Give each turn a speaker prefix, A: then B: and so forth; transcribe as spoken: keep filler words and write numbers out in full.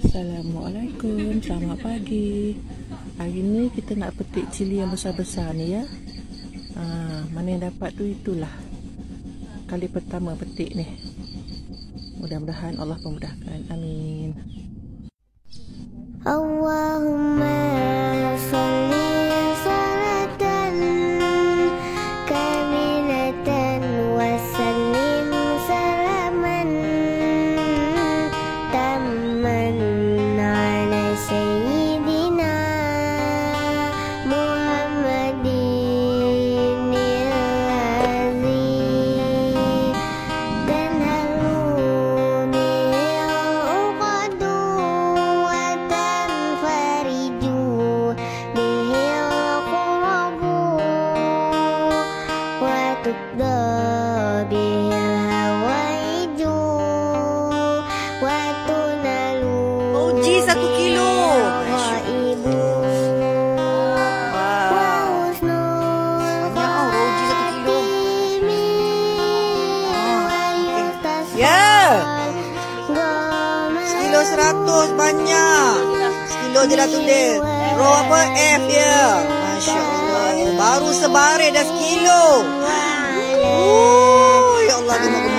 A: Assalamualaikum, selamat pagi. Hari ni kita nak petik cili yang besar-besar ni ya. ha, Mana yang dapat tu itulah kali pertama petik ni. Mudah-mudahan Allah memudahkan, amin.
B: Allahumma sholli salatan kamilatan wa sallim salaman tamman ala sayyidina Muhammadin al-aziz dan halu bihil uqadu wa tanfariju bihil qurabu wa tuqda bihil hawaiju wa tunalu
C: Uji satu kilo.
B: ibu
C: Wah,
B: wa husnul
C: banyak oh, uji satu kilo.
B: Ya.
C: Ya, sekilo seratus banyak. Sekilo je lah tulis. Row apa? F ya. Masya Allah. Baru sebaris dah sekilo. Oh, ya Allah.